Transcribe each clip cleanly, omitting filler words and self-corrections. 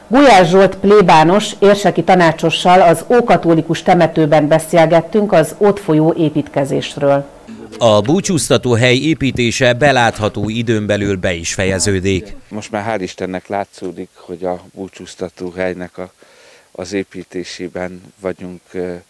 Gulyás Zsolt plébános érseki tanácsossal az ókatolikus temetőben beszélgettünk az ott folyó építkezésről. A búcsúztató hely építése belátható időn belül be is fejeződik. Most már hál' Istennek látszódik, hogy a búcsúztató helynek az építésében vagyunk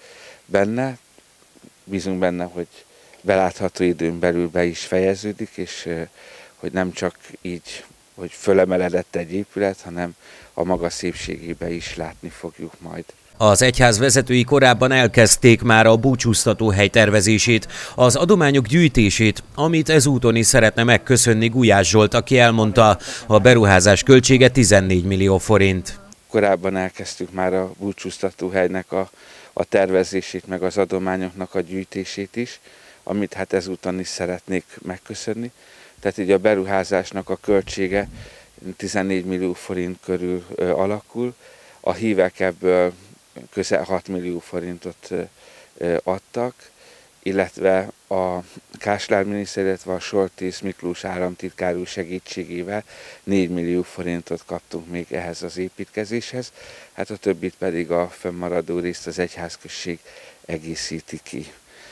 benne. Bízunk benne, hogy belátható időn belül be is fejeződik, és hogy nem csak így, hogy fölemeledett egy épület, hanem a maga szépségébe is látni fogjuk majd. Az egyház vezetői korábban elkezdték már a búcsúztató hely tervezését, az adományok gyűjtését, amit ezúton is szeretne megköszönni Gulyás Zsolt, aki elmondta, a beruházás költsége 14 millió forint. Korábban elkezdtük már a búcsúztató helynek a tervezését, meg az adományoknak a gyűjtését is, amit hát ezúton is szeretnék megköszönni. Tehát így a beruházásnak a költsége 14 millió forint körül alakul, a hívek ebből közel 6 millió forintot adtak, illetve a Kásler miniszter, illetve a Soltész Miklós államtitkár úr segítségével 4 millió forintot kaptunk még ehhez az építkezéshez, hát a többit pedig a fennmaradó részt az egyházközség egészíti ki.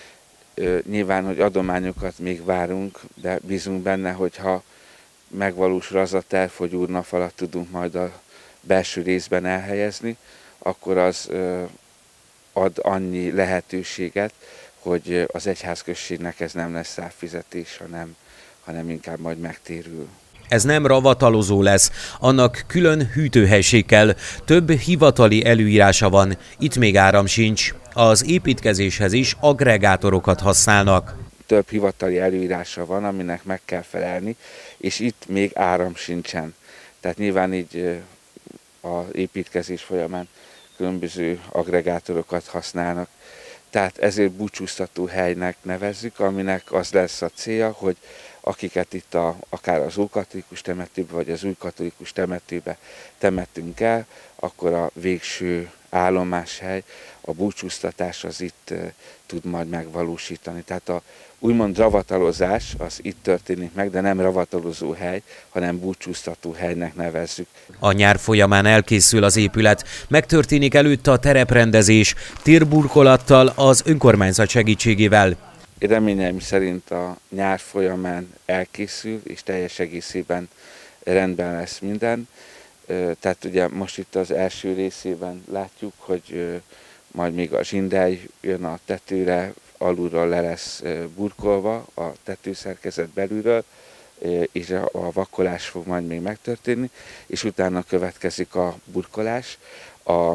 Nyilván, hogy adományokat még várunk, de bízunk benne, hogy ha megvalósul az a terv, hogy úrnafalat tudunk majd a belső részben elhelyezni, akkor az ad annyi lehetőséget, hogy az egyházközségnek ez nem lesz ráfizetés, hanem inkább majd megtérül. Ez nem ravatalozó lesz, annak külön hűtőhelység kell, több hivatali előírása van, itt még áram sincs. Az építkezéshez is aggregátorokat használnak. Több hivatali előírása van, aminek meg kell felelni, és itt még áram sincsen. Tehát nyilván így az építkezés folyamán különböző aggregátorokat használnak. Tehát ezért búcsúztató helynek nevezzük, aminek az lesz a célja, hogy akiket itt akár az ókatolikus temetőbe, vagy az új katolikus temetőbe temetünk el, akkor a végső állomáshely, a búcsúztatás az itt tud majd megvalósítani. Tehát a úgymond ravatalozás az itt történik meg, de nem ravatalozó hely, hanem búcsúztató helynek nevezzük. A nyár folyamán elkészül az épület, megtörténik előtte a tereprendezés, térburkolattal, az önkormányzat segítségével. Reményeim szerint a nyár folyamán elkészül, és teljes egészében rendben lesz minden. Tehát ugye most itt az első részében látjuk, hogy majd még a zsindely jön a tetőre, alulról le lesz burkolva a tetőszerkezet belülről, és a vakolás fog majd még megtörténni, és utána következik a burkolás, a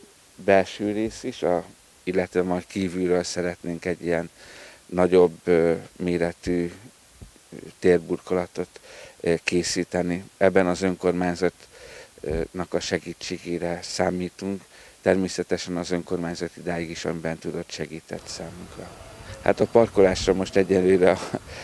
belső rész is, illetve majd kívülről szeretnénk egy ilyen nagyobb méretű térburkolatot készíteni. Ebben az önkormányzatnak a segítségére számítunk. Természetesen az önkormányzat idáig is amiben tudott segített számunkra. Hát a parkolásra most egyelőre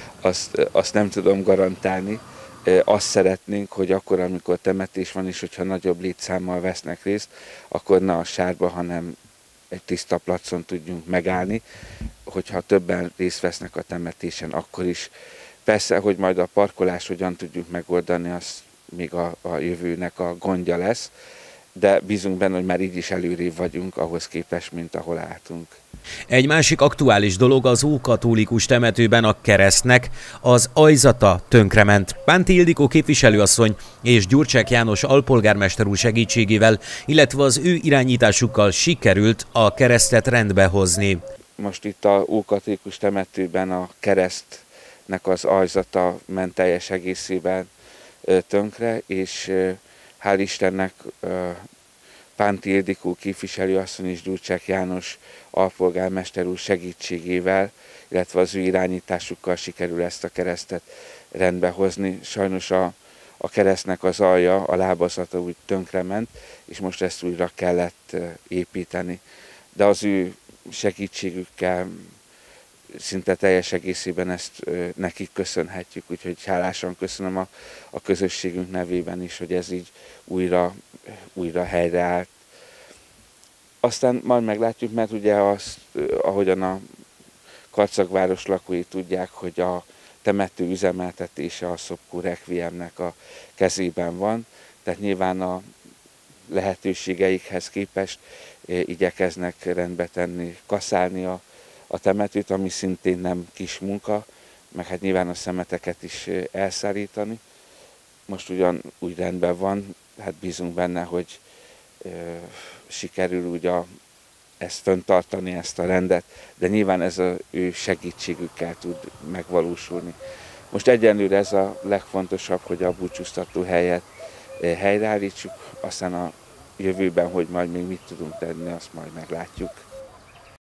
azt nem tudom garantálni. Azt szeretnénk, hogy akkor, amikor temetés van, és hogyha nagyobb létszámmal vesznek részt, akkor ne a sárba, hanem egy tiszta placon tudjunk megállni, hogyha többen részt vesznek a temetésen, akkor is. Persze, hogy majd a parkolás hogyan tudjuk megoldani, az még a jövőnek a gondja lesz, de bízunk benne, hogy már így is előrébb vagyunk ahhoz képest, mint ahol álltunk. Egy másik aktuális dolog az ókatolikus temetőben a keresztnek az ajzata tönkrement. Pánti Ildikó képviselőasszony és Gyurcsák János alpolgármester úr segítségével, illetve az ő irányításukkal sikerült a keresztet rendbe hozni. Most itt a ókatolikus temetőben a keresztnek az ajzata ment teljes egészében tönkre, és hál' Istennek Pánti Ildikó képviselőasszony és Gyurcsák János alpolgármester úr segítségével, illetve az ő irányításukkal sikerül ezt a keresztet rendbe hozni. Sajnos a keresztnek az alja, a lábazata úgy tönkrement, és most ezt újra kellett építeni. De az ő segítségükkel szinte teljes egészében ezt nekik köszönhetjük, úgyhogy hálásan köszönöm a közösségünk nevében is, hogy ez így újra helyreállt. Aztán majd meglátjuk, mert ugye ahogyan a Karcagváros lakói tudják, hogy a temető üzemeltetése a Szopkó Requiemnek a kezében van, tehát nyilván lehetőségeikhez képest igyekeznek rendbe tenni, kaszálni a temetőt, ami szintén nem kis munka, meg hát nyilván a szemeteket is elszárítani. Most ugyan úgy rendben van, hát bízunk benne, hogy sikerül úgy ezt fenntartani, ezt a rendet, de nyilván ez az ő segítségükkel tud megvalósulni. Most egyenlőre ez a legfontosabb, hogy a búcsúztató helyet helyreállítsuk, aztán a jövőben, hogy majd még mit tudunk tenni, azt majd meglátjuk.